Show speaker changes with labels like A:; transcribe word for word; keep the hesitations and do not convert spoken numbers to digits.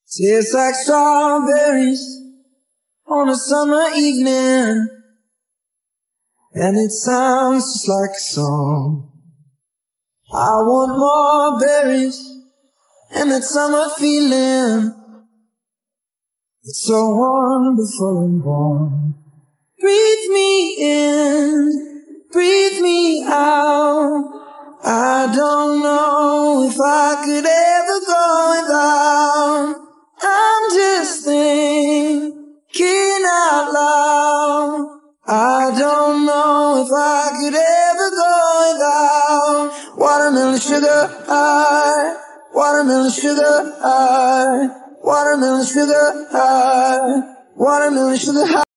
A: Tastes like strawberries on a summer evening, and it sounds just like a song. I want more berries and that summer feeling. It's so wonderful and warm. Breathe me in, breathe me out. I don't know if I could ever go without. I'm just thinking out loud. I don't know if I could ever go without watermelon sugar high, watermelon sugar high, watermelon sugar high, watermelon sugar high.